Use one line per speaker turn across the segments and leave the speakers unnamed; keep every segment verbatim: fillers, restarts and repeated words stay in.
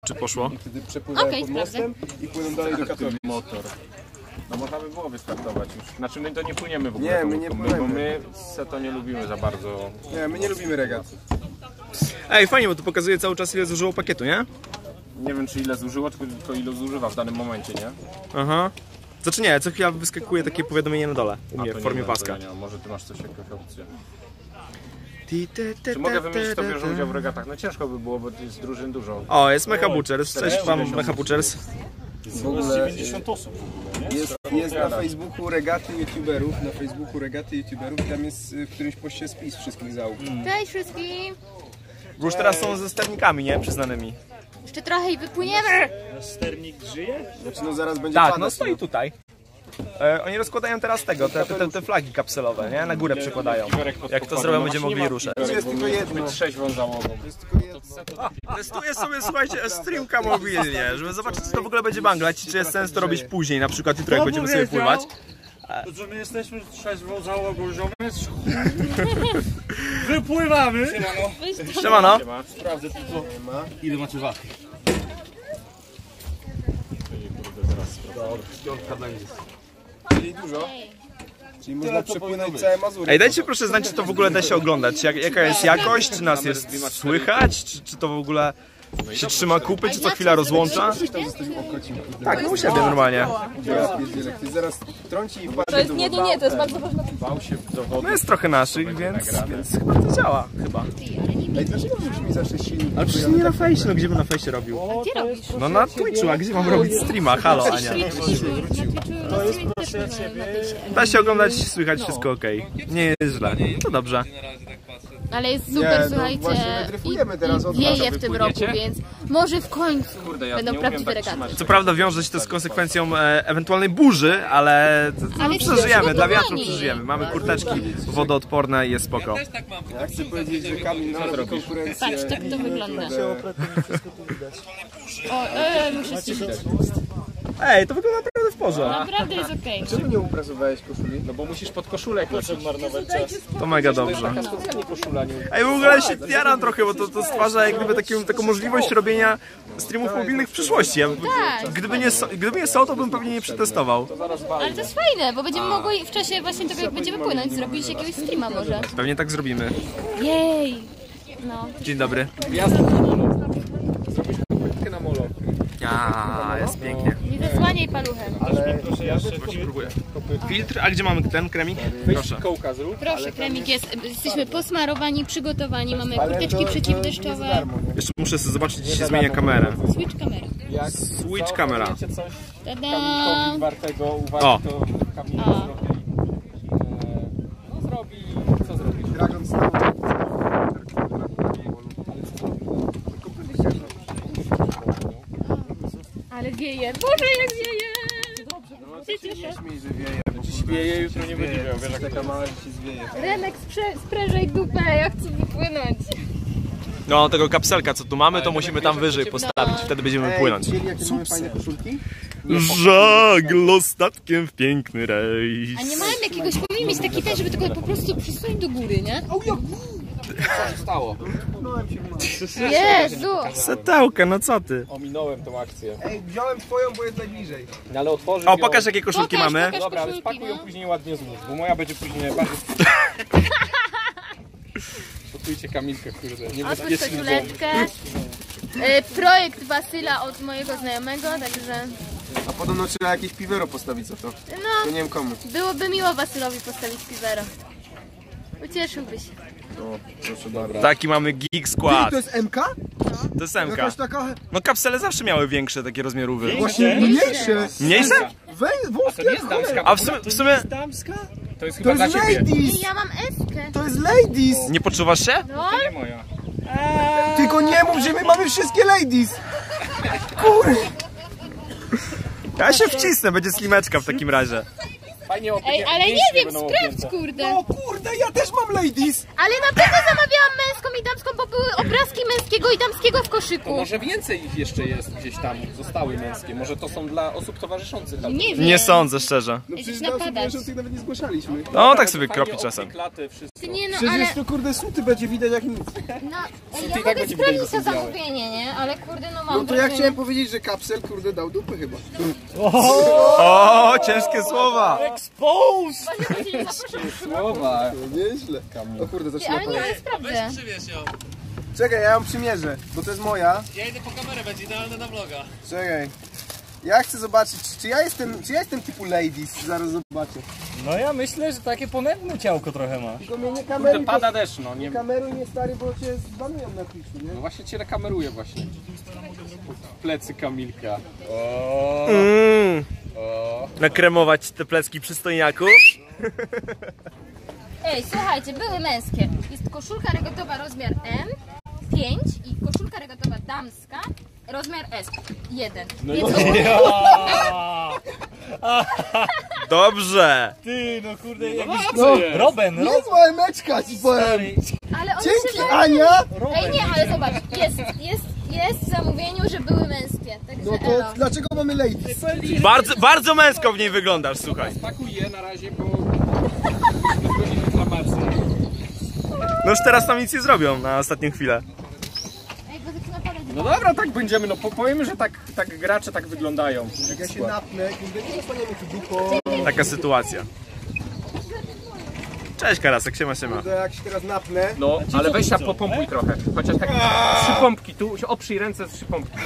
czy poszło?
I wtedy przepływają
Okej,
pod mostem i płyną dalej do Katowic.
Motor. No można by było wystartować już. Znaczy my to nie płyniemy w ogóle.
Nie, my nie płyniemy.
Bo my se to nie lubimy za bardzo.
Nie, my nie lubimy regat.
Ej, fajnie, bo to pokazuje cały czas ile zużyło pakietu, nie?
Nie wiem czy ile zużyło, tylko ile zużywa w danym momencie, nie?
Aha. Znaczy nie, co chwila wyskakuje takie powiadomienie na dole u mnie
A, to
w formie
nie wiem,
paska.
to ja nie, może ty masz coś jakąś opcję.
Ti, te, te,
Czy mogę
te,
wymyślić, kto
te,
bierze
te.
udział w regatach? No ciężko by było, bo jest drużyn dużo.
O, jest Mecha Butchers. Cześć wam, Mecha Butchers.
W ogóle
dziewięćdziesiąt osób w ogóle, nie?
jest, jest na Facebooku regaty youtuberów, na Facebooku regaty youtuberów, tam jest y, w którymś poście spis wszystkich załóg.
Cześć wszystkim!
Bo już teraz są ze sternikami, nie? Przyznanymi.
Jeszcze trochę i wypłyniemy!
Sternik żyje?
Znaczy no zaraz będzie
Tak,
padać,
no stoi tutaj. E, oni rozkładają teraz tego, te, te, te, te flagi kapselowe, nie? Na górę przekładają. Jak to zrobią, będziemy mogli je ruszać.
To jest tylko jedno.
Trzeźwą załogą.
To jest tylko jedno.
Testuję sobie, słuchajcie, streamka mobilnie, żeby zobaczyć, czy to w ogóle będzie banglać i czy jest sens to robić później, na przykład jutro, jak będziemy sobie pływać.
To, że my jesteśmy trzeźwą załogą, ziomek. Wypływamy.
Siemano.
Sprawdzę tylko, ile macie wachy.
Czyli dużo. Czyli można przepłynąć całe Mazury.
Ej, dajcie proszę znać, czy to w ogóle da się oglądać, jak, jaka jest jakość, czy nas jest słychać, czy, czy to w ogóle się trzyma kupy, czy co chwila rozłącza.
Coś tam zostawił okocim.
Tak, no u siebie normalnie.
Ja pierdzielę, ktoś zaraz trąci i wpadnie do
Nie, nie, nie, to jest bardzo ważne.
Bał się do wody.
No jest trochę naszych, więc, więc chyba to działa, chyba.
Ej, dlaczego już mi zawsze silnik?
Ale przecież nie na fejsie, no gdzie bym na fejsie robił?
Gdzie robisz?
No na Twitchu, a gdzie mam robić streama? Halo, Ania.
To jest proszę ciebie.
Da się oglądać, słychać wszystko ok. Nie jest źle, to dobrze.
Ale jest
Nie,
super,
no
słuchajcie.
właśnie wydryfujemy teraz od
I wieje
razu.
w tym roku, więc może w końcu
Kurde, ja
będą
nie umiem
prawdziwe
tak
regaty.
trzymać.
Co prawda wiąże się to z konsekwencją e, ewentualnej burzy, ale to, to
Ale
przeżyjemy, dla wiatru
przygotowani.
przeżyjemy. Mamy kurteczki wodoodporne i jest spoko.
Ja chcę powiedzieć, że Kamil nam robi konkurencję.
Patrz, tak to wygląda. O, e, muszę ściszyć.
Ej, to wygląda naprawdę w porze.
Naprawdę jest okej.
Czemu nie uprasowałeś koszuli?
No bo musisz pod koszulę nosić.
marnować czas.
To mega dobrze.
Taka specjalnie koszula, nie
Ej, w ogóle się jaram trochę, bo to, to stwarza jak gdyby taką, taką możliwość robienia streamów mobilnych w przyszłości. Ja,
Tak.
gdyby, nie, so- gdyby nie są, to bym pewnie nie przetestował.
Ale to jest fajne, bo będziemy mogli w czasie właśnie tego, jak będziemy płynąć, zrobić jakiegoś streama może.
Pewnie tak zrobimy.
Jej! No.
Dzień dobry.
na molo.
A, jest pięknie.
Nie zasłaniaj paluchem.
Ale ja
Spróbuję. Filtr, a gdzie mamy ten kremik? Proszę.
kołka zrób.
Proszę, kremik jest. Jesteśmy posmarowani, przygotowani, mamy kurteczki przeciwdeszczowe.
Jeszcze muszę sobie zobaczyć, gdzie się zmienia kamera.
Switch kamera.
Jak
Switch camera.
coś
Tada!
Kamilkowi wartego uwagi,
O.
to Kamil
A.
zrobi. e, No zrobi, co zrobi?
Dragon Snow.
Ale wieje. Boże, jak wieje! Się cieszę.
Nie śmiej, że wieje.
Wieje, jutro nie będzie miał, wiesz jak
Taka mała, że się zwieje.
Remek, sprze- sprężaj dupę, ja chcę wypłynąć.
No, tego kapselka, co tu mamy, to musimy tam wyżej postawić. Wtedy będziemy płynąć.
Widzieli, jakie mamy fajne koszulki?
Żaglo statkiem w piękny rejs.
A nie mamy jakiegoś, powinien mieć taki ten, żeby tylko po prostu przysunąć do góry, nie?
Co się stało?
Jezu!
Setełkę, no co ty?
Ominąłem tą akcję.
Ej, wziąłem twoją, bo jest najbliżej.
No, ale otworzył
O,
ją.
pokaż jakie koszulki
Pokaż,
mamy.
pokaż.
Dobra, ale
koszulki,
spakuj ją
no.
później ładnie złóż, bo moja będzie później bardzo... Gotujcie Kamilkę, kurde. Nie
Otwórz
bezpieczny dom.
koszuleczkę. E, projekt Wasyla od mojego znajomego, także
A podobno trzeba jakieś piwero postawić za to. To
no,
nie wiem komu.
byłoby miło Wasylowi postawić piwero. Ucieszyłby się.
O, proszę bardzo.
Taki mamy geek skład.
To jest M K?
To jest M K.
Jakaś taka...
No kapsele zawsze miały większe takie rozmiarówy.
Właśnie mniejsze.
Mniejsze?
Wej, wąskie
To nie
jak
jest damska.
cholera.
A w sumie, w sumie
Damska?
To jest
To
chyba dla
jest
ciebie.
ladies!
Ja mam eskę.
To jest ladies!
nie poczuwasz się?
No,
Nie moja.
Tylko nie mów, że my mamy wszystkie ladies! Kur...
Ja się wcisnę, będzie slimeczka w takim razie.
Fajnie opie-
Ej, ale nie
mięśnie
wiem,
będą
sprawdź
opięte.
kurde.
O kurde, ja też mam ladies!
Ale na pewno zamawiałam męską i damską, bo były obrazki męskiego i damskiego w koszyku.
Może więcej ich jeszcze jest gdzieś tam, zostały męskie. Może to są dla osób towarzyszących. tam.
Nie wiem.
Nie sądzę, szczerze.
No
Ej,
przecież
coś
dla osób
napadać.
wierzących nawet nie zgłaszaliśmy.
No tak sobie
Fajnie
kropi
opie-
czasem.
klaty, wszystko.
Nie no,
Przecież
ale...
to kurde suty będzie widać jak nic.
No, ej,
i
ja
tak
mogę
będzie widać, że
sprawdzić to
są białe.
zamówienie, nie? Ale kurde, no mam
No to ja
wrażenie.
chciałem powiedzieć, że kapsel kurde dał dupy chyba.
O, ciężkie słowa!
Słowa. No nieźle. O kurde,
Ty,
zaczyna
ale nie,
padać.
ale sprawdzę.
Czekaj, ja ją przymierzę, bo to jest moja.
Ja idę po kamerę, będzie idealne na vloga.
Czekaj. Ja chcę zobaczyć, czy ja jestem, czy ja jestem typu ladies, zaraz zobaczę.
No ja myślę, że takie ponętne ciałko trochę masz.
Tylko mnie nie
Kurde,
kameruj,
pada deszcz, no. Nie...
kameruj nie stary, bo cię zbanują na Twitchu, nie?
No właśnie cię kameruję właśnie. Plecy Kamilka.
Mm. Nakremować te plecki przystojniaku.
Ej, słuchajcie, były męskie. Jest koszulka regatowa rozmiar M pięć i koszulka regatowa damska rozmiar S jeden.
No
Więc
Dobrze!
Ty, no kurde, jakiś...
No,
Roben, Roben.
niezła emeczka ci powiem.
ale one
Dzięki
się
Ania!
Ej, nie, ale zobacz, jest, jest, jest w zamówieniu, że były męskie. Także
No to
elo.
dlaczego mamy ladies?
Bardzo, bardzo męsko w niej wyglądasz, słuchaj.
Spakuj je na razie, bo... Grozi inflamacja.
No już teraz tam nic nie zrobią na ostatnią chwilę.
Ej, bo zaczyna padać.
No dobra, tak będziemy, no po- powiemy, że tak, tak gracze tak wyglądają.
Jak ja się napnę, kurde, nie dostaniemy tu dupą.
Taka sytuacja. Cześć Karasek, siema siema.
Kurde, jak się teraz napnę.
No, ale weź się popompuj trochę. Chociaż tak trzy pompki, tu oprzyj ręce z trzy pompki.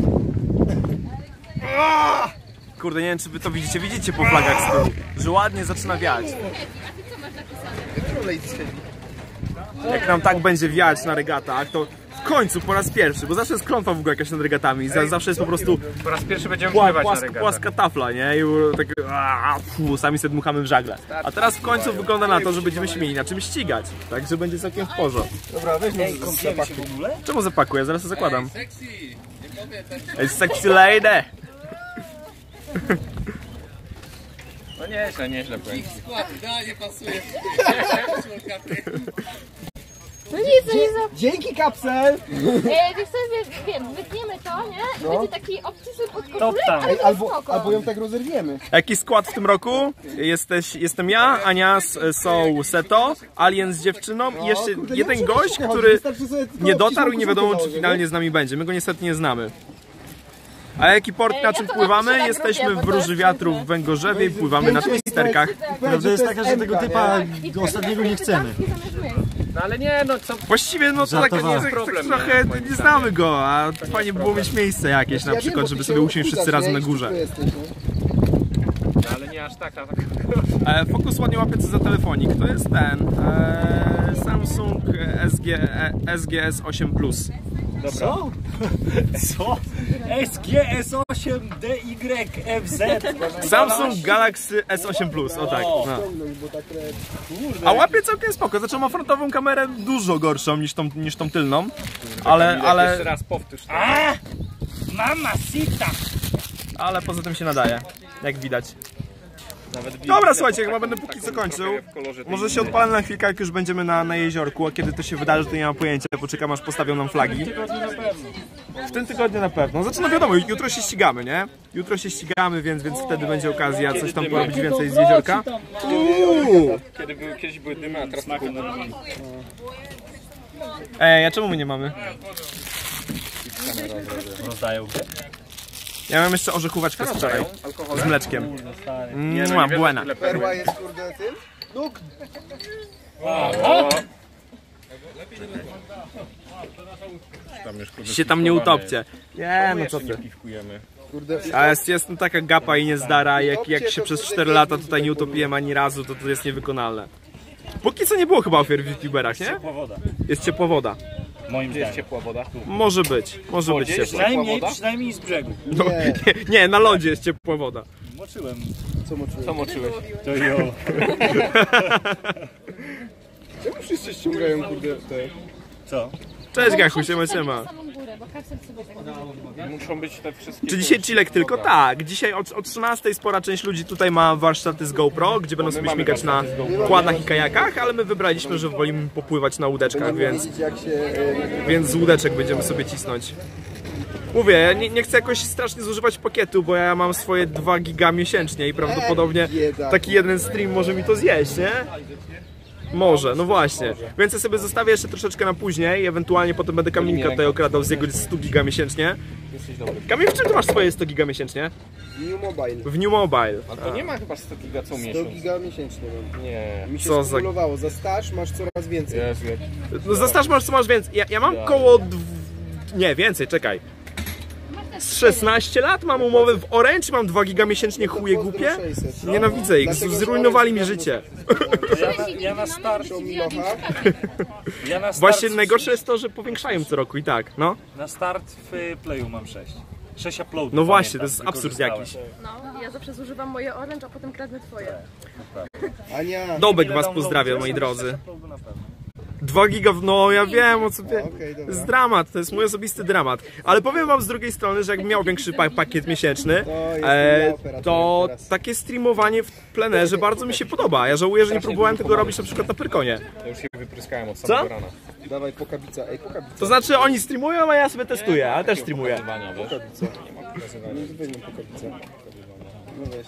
Kurde, nie wiem czy wy to widzicie, widzicie po flagach z tyłu, że ładnie zaczyna wiać.
Ladies heavy.
Jak nam tak będzie wiać na regatach, to w końcu po raz pierwszy, bo zawsze jest klątwa w ogóle jakaś nad regatami, za- zawsze jest po prostu
Po raz pierwszy będziemy
pła,
pływać na
płaska,
regatach.
płaska tafla, nie? I tak aaa, fu, sami sobie dmuchamy w żagle. A teraz w końcu wygląda na to, że będziemy się mieli na czym ścigać, także będzie całkiem w porządku.
Dobra, weź mnie
Kąpiemy się w ogóle?
Czemu zapakuję? Zaraz to zakładam.
Sexy! Nie powiem, tak
Ej, sexy lady!
No nieźle, nieźle powiem.
skład, idealnie pasuje.
No nic, no nic.
Dzięki kapsel!
Ej, wiesz co, wiesz, wiem, wytniemy to, nie? Będzie taki obcisły pod koszulek,
tam.
ale
Ej,
to
albo,
spoko.
albo ją tak rozerwiemy.
Jaki skład w tym roku? Jesteś, jestem ja, Ania, s- są Seto, Alien z dziewczyną i jeszcze
kurde, nie
jeden
muszę
gość,
chodzi,
który
wystarczy sobie tylko
nie dotarł i
obcisłą
nie wiadomo
koszulkę
czy
założyć,
finalnie
nie?
z nami będzie. My go niestety nie znamy. A jaki port,
Ej,
na
ja
czym
to
pływamy?
napiszę na
Jesteśmy
grupie,
w
bo to
Róży
jest
Wiatru
trudne.
w Węgorzewie i pływamy na twisterkach.
Prawda
jest taka, że tego typa ostatniego nie chcemy.
No ale nie, no co...
Właściwie no to tak,
Żartowałem.
tak, tak
Problem,
trochę
nie?
nie znamy go, a fajnie by było mieć miejsce jakieś na
Ja wiem,
przykład,
bo
żeby
ty
sobie
się
usiąść wszyscy
odchudasz,
razem
nie?
na górze.
I szybko jesteś, nie?
No, ale nie aż tak, a tak...
E, Fokus ładnie łapie co za telefonik, to jest ten e, Samsung S G, e, S G S osiem plus.
Co? Co? S G S osiem D Y F Z.
Samsung Galaxy S osiem plus, o tak. No.
Ciągnąć, bo tak e,
A łapie całkiem spoko, znaczy ma frontową kamerę dużo gorszą niż tą, niż tą tylną, ale,
Jeszcze
ale,
raz powtórz to.
A! Mama sita!
ale poza tym się nadaje, jak widać.
Nawet
Dobra, słuchajcie, chyba będę póki co
taką
kończył.
trochę w kolorze tej
Może się odpalę na chwilkę, jak już będziemy na, na jeziorku, a kiedy to się wydarzy, to nie mam pojęcia, poczekam aż postawią nam flagi. W tym tygodniu na pewno. Znaczy, no wiadomo, jutro się ścigamy, nie? Jutro się ścigamy, więc, więc wtedy będzie okazja coś tam porobić więcej z jeziorka. Uuu.
Kiedy były, kiedyś były dymy, a teraz tylko budki.
Ej, a czemu my nie mamy?
Rozdają.
Ja mam jeszcze orzechóweczkę z wczoraj, z mleczkiem.
Nie, no
Mua,
nie wiem,
buena.
ile
perła jest kurde tym? Nóg!
Tam już kurde
Się tam nie utopcie. Nie, no co
nie
ty.
piwkujemy.
Kurde,
A jest, jest no taka gapa i niezdara, jak, jak się przez cztery lata tutaj nie utopiłem ani razu, to to jest niewykonalne. Póki co nie było chyba ofiar w youtuberach, nie?
Ciepła woda.
Jest ciepła woda.
Moim
Gdzie jest
zdaniem.
ciepła woda?
Może być, może być
Gdzie jest
ciepła.
Przynajmniej,
woda?
przynajmniej z brzegu.
No, nie, nie, na lądzie jest ciepła woda.
Moczyłem.
co moczyłem?
Co moczyłeś?
To jo.
Czemu wszyscy ściągają kurde te...
Co?
Cześć Gachu, siema siema.
Na samą górę, bo
Muszą być te wszystkie...
Czy dzisiaj chillek tylko? Tak. Dzisiaj od, od trzynastej spora część ludzi tutaj ma warsztaty z GoPro, gdzie będą sobie śmigać na kładach i kajakach, ale my wybraliśmy, że wolimy popływać na łódeczkach, więc, więc z łódeczek będziemy sobie cisnąć. Mówię, ja nie, nie chcę jakoś strasznie zużywać pakietu, bo ja mam swoje dwa giga miesięcznie i prawdopodobnie taki jeden stream może mi to zjeść, nie? Może, no właśnie. Więc ja sobie zostawię jeszcze troszeczkę na później, ewentualnie potem będę Kamilka tutaj okradał z jego sto giga miesięcznie. Kamil, w czym ty masz swoje sto giga miesięcznie?
New Mobile.
W New Mobile.
A to nie ma chyba sto giga co
sto
miesiąc.
giga miesięcznie mam.
Nie.
Mi się
Co za-
skumulowało. Za staż masz coraz więcej.
Jezu, jak...
No za staż masz co masz więcej. Ja, ja mam koło... Dw... Nie, więcej, czekaj. Z szesnaście lat mam umowę w Orange, mam dwa giga miesięcznie, chuje głupie. Nienawidzę ich, z- zrujnowali mi życie.
Ja na, ja na start... Ja na start,
Właśnie najgorsze jest to, że powiększają co roku i tak, no.
Na start w Playu mam sześć. sześć uploadów.
No właśnie, to
pamiętam,
jest absurd
wykorzystałem.
jakiś.
No, ja zawsze zużywam moje Orange, a potem kradnę twoje.
Ania.
Dobek
Ile
was
downloadów?
pozdrawia, moi drodzy.
sześć uploadów na pewno.
dwa giga, w- no ja wiem o co wie.
Okej,
To
dobra.
jest dramat, to jest mój osobisty dramat. Ale powiem wam z drugiej strony, że jakbym miał większy pa pakiet miesięczny,
jest
e,
inny operator
to
teraz.
takie streamowanie w plenerze bardzo mi się podoba. Ja żałuję, że nie próbowałem tego robić na przykład na Pyrkonie.
Ja już się wypryskałem od
Co?
samego rana.
Dawaj pokabica. Ej, pokabica.
To znaczy oni streamują, a ja sobie testuję, ale też streamuję.
Pokazywania, wiesz?
No to weźmy pokabicę. No weź.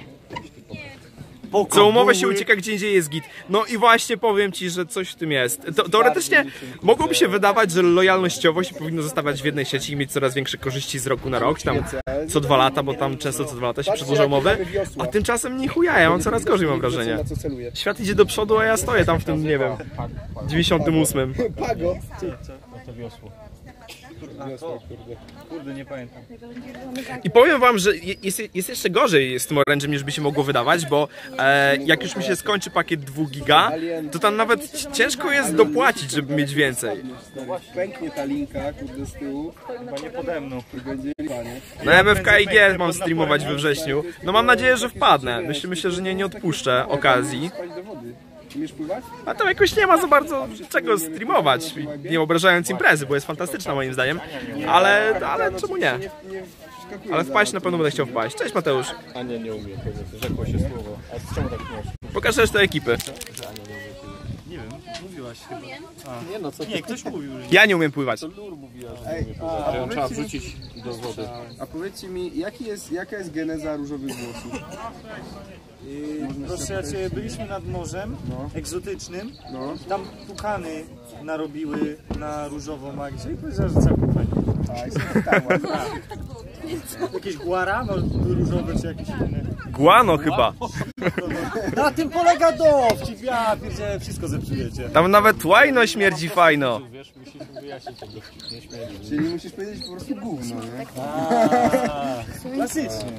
Co umowę się ucieka, gdzie indziej jest git. No i właśnie powiem ci, że coś w tym jest. To, teoretycznie mogłoby się wydawać, że lojalnościowo się powinno zostawiać w jednej sieci i mieć coraz większe korzyści z roku na rok, tam co dwa lata, bo tam często co dwa lata się przedłuża umowę, a tymczasem nie chuja, ja mam coraz gorzej, mam wrażenie.
Na co celuje?
Świat idzie do przodu, a ja stoję tam w tym, nie wiem, dziewięćdziesiątym ósmym.
Pago.
To wiosło.
Wiosła, kurde.
Kurde, nie pamiętam.
I powiem wam, że je- jest, jest jeszcze gorzej z tym Orange'em niż by się mogło wydawać, bo e, jak już mi się skończy pakiet dwa giga, to tam nawet c- ciężko jest dopłacić, żeby mieć więcej.
Pęknie ta linka, kurde, z tyłu.
Chyba nie pode mną.
I będzie panie.
Na M F K I G mam streamować we wrześniu. No mam nadzieję, że wpadnę. Myślę, myślę że nie, nie odpuszczę okazji.
Spać do wody. Umiesz pływać?
A tam jakoś nie ma za bardzo czego streamować, nie obrażając imprezy, bo jest fantastyczna moim zdaniem. Ale, ale czemu nie?
Nie, nie wskakuje
Ale
za-
wpaść na pewno będę chciał wpaść. Cześć Mateusz.
Ania nie umie, powiedz, rzekło się słowo. A z czemu tak możesz?
Pokaż resztę ekipy.
Nie wiem, mówiłaś chyba.
Nie no, co ty?
Nie, ktoś mówił, że
Ja nie umiem pływać.
Ej,
Że ją trzeba
powiedzcie mi-
wrzucić do wody.
A powiedzcie mi, jaki jest, jaka jest geneza różowych włosów?
Proszę cię, byliśmy nad morzem egzotycznym.
No.
Tam tukany narobiły na różową Magdzie i powiedziała, że całkiem fajnie.
A, i sobie pytała.
Jakieś guara, no różowe czy jakieś inne.
Guano chyba.
Na tym polega dowcip, ja pierdzielę, wszystko zepsujecie.
Tam nawet łajno śmierdzi fajno.
Wiesz, musisz wyjaśnić tego, nie śmieli.
Czyli musisz powiedzieć po prostu gówno, nie?
Klasycznie.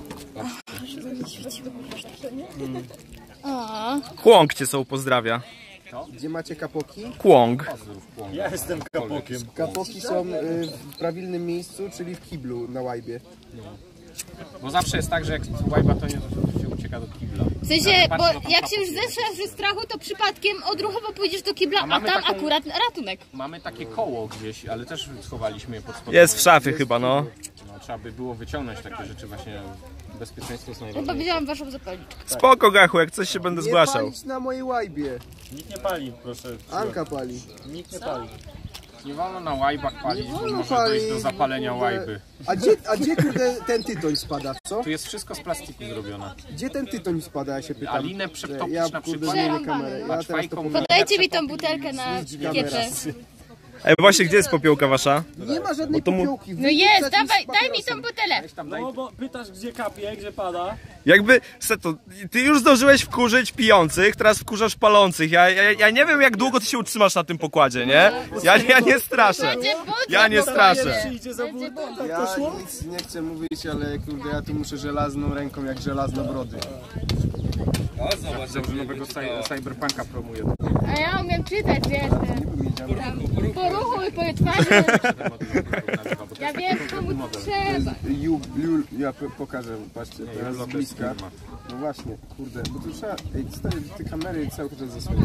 Kłąg cię są pozdrawia.
Gdzie macie kapoki?
Kłąg.
Ja jestem kapokiem.
Kapoki są y, w prawilnym miejscu, czyli w kiblu na łajbie.
Bo zawsze jest tak, że jak łajba to nie to się ucieka do kibla.
W sensie, bo jak się już zestrzelasz ze strachu, to przypadkiem odruchowo pójdziesz do kibla, a
mamy
tam
taką-
akurat ratunek.
Mamy takie koło gdzieś, ale też schowaliśmy je pod spodem.
Jest w szafie chyba, no.
No, trzeba by było wyciągnąć takie rzeczy właśnie. Bezpieczeństwo jest
Chyba
najważniejsze.
widziałam waszą zapalniczkę.
Spoko Gachu, jak coś się będę
Nie
zgłaszał.
palić na mojej łajbie.
Nikt nie pali, proszę.
Anka pali.
Nikt nie pali.
Nie wolno na łajbach palić, bo
wolno
może
palić,
dojść do zapalenia
kurde.
łajby.
A gdzie, a gdzie kurde ten tytoń spada, co?
Tu jest wszystko z plastiku zrobione.
Gdzie ten tytoń spada, ja się pytam.
A linę przetopić
ja,
na
kurde,
przykład.
zmienię kamerę. Ja teraz to
Paczwajką
powiem.
Podajcie mi tą butelkę na kietę.
Ej, właśnie, gdzie jest popiołka wasza?
Nie ma żadnej
to mu-
popiołki.
No jest, dawaj, daj mi tą butelę.
No bo pytasz, gdzie kapie, gdzie pada.
Jakby, Seto, ty już zdążyłeś wkurzyć pijących, teraz wkurzasz palących. Ja, ja, ja nie wiem, jak długo ty się utrzymasz na tym pokładzie, nie? Ja, ja nie straszę.
Będzie butel.
Ja nie straszę.
Przyjdzie za burtę, tak
Ja
to szło?
nic nie chcę mówić, ale kurde, ja tu muszę żelazną ręką jak żelazno brody.
Dobrze, nowego cy- cyberpunka promuje.
A ja umiem czytać, wiesz. Tam, po ruchu i po twarzy. Ja wiem, komu to trzeba.
Ju, ju, ja po- pokażę, patrzcie, teraz z bliska. No właśnie, kurde, bo tu trzeba, ej, stary, te kamery cały czas zasłonić.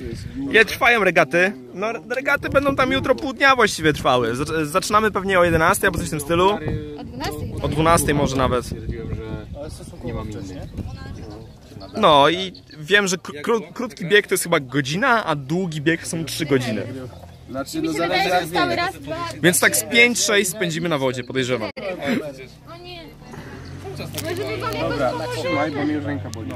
Ile trwają regaty? No regaty będą tam jutro pół dnia właściwie trwały. Zac- Zaczynamy pewnie o jedenastej albo coś w tym stylu.
O dwunastej.
O dwunastej może nawet.
Stwierdziłem, że nie mam innych.
No i wiem, że kró- krótki bieg to jest chyba godzina, a długi bieg są trzy godziny.
Znaczy, no
Mi się
zależy
wydaje,
jak
że cały
wiele.
raz dwa...
Więc tak z pięć sześć spędzimy na wodzie, podejrzewam.
O nie. Może by wam jakoś
Dobra,
pomoże?
trzymaj, bo mi już ręka boli.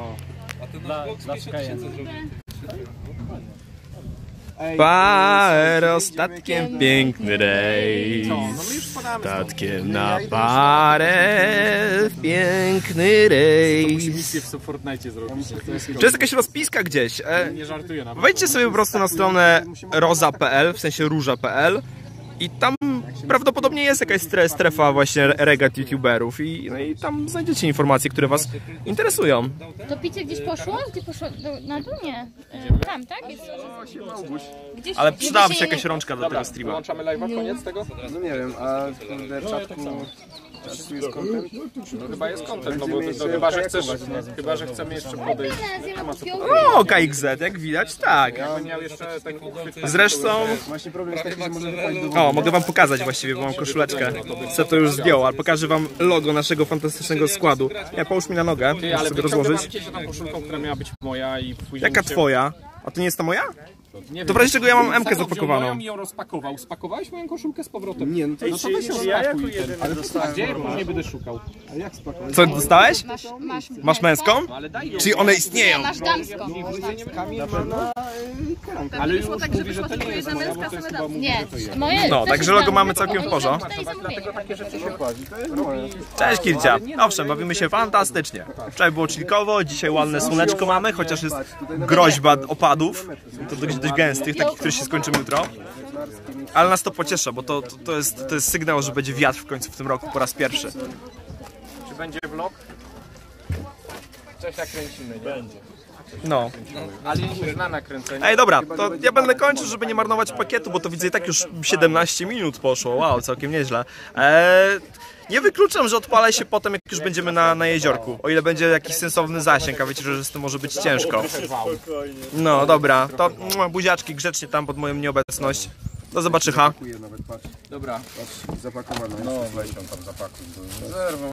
Parę statkiem piękny rejs. Statkiem na parę w piękny rejs.
Misję w Fortnite zrobić.
Czy jest jakaś rozpiska gdzieś? E,
Nie żartuję nawet.
wejdźcie sobie po prostu na stronę roza kropka p l, w sensie róża kropka p l i tam prawdopodobnie jest jakaś stre- strefa właśnie regat youtuberów i, no i tam znajdziecie informacje, które was interesują.
To picie gdzieś poszło? Gdzie poszło? Do, na dół? Nie. Y, Tam, tak? Jest. Gdzieś,
Ale
żeby
przydałaby
się
się
nie-
jakaś rączka do tego streama.
Włączamy live'a, koniec tego?
No nie wiem, a kurde, czapku... A tu jest content?
No chyba jest content, no bo no, chyba, że chcesz, chyba, że chcemy jeszcze podejść.
Zjemy kupią.
O, K X Z, jak widać, tak.
Ja bym miał jeszcze ten uchwyt.
Zresztą,
Właśnie problem jest taki, że może wypaść do wody.
o, mogę wam pokazać właściwie, bo mam koszuleczkę. Se to już zdjął, ale pokażę wam logo naszego fantastycznego składu. Nie, połóż mi na nogę,
Ty,
muszę
ale
sobie
wyciągnę
rozłożyć.
się tą koszulką, która miała być moja i później
Jaka
mi się...
twoja? A to nie jest ta moja?
Nie
To w razie czego ja mam M-kę
Wziął
zapakowaną.
moją i ją rozpakował. Spakowałeś moją koszulkę z powrotem?
Nie, no to
No to weź ją spakuj. A gdzie ja później będę szukał?
a jak spakować?
Co, dostałeś?
Masz, masz,
Masz męską?
Ale daj ją.
Czyli one istnieją?
Masz damską.
Kamil ma na y, kolankę.
Ale już
tak, że
mówi, że to
wyszła
nie jest
tylko
moja,
jedna
bo to jest
męska,
chyba mówi,
Nie,
że to jest.
moje...
No,
też
także
jest
logo mamy
damska,
całkiem w
oni
porządku.
dostali zamówienie.
Takie rzeczy się
To jest moje.
Cześć Kircia. Owszem, bawimy się fantastycznie. Wczoraj było chillkowo, dzisiaj ładne słoneczko mamy, chociaż jest groźba opadów. To dość, dość gęstych, takich, które się skończą jutro. Ale nas to pociesza, bo to, to, to, jest, to jest sygnał, że będzie wiatr w końcu w tym roku po raz pierwszy.
Czy będzie vlog? Coś nakręcimy, nie? Będzie.
No.
Ale się zna nakręcenie.
Ej, dobra, to ja będę kończył, żeby nie marnować pakietu, bo to widzę i tak już siedemnaście minut poszło. Wow, całkiem nieźle. Eee, nie wykluczam, że odpalę się potem, jak już będziemy na, na jeziorku. O ile będzie jakiś sensowny zasięg, a wiecie, że z tym może być ciężko. No, dobra, to mua, buziaczki grzecznie tam pod moją nieobecność. Do zobaczycha.
Kuję nawet, patrz,
Dobra.
patrz, zapakowane.
No weź ją tam zapakuj. Zerwą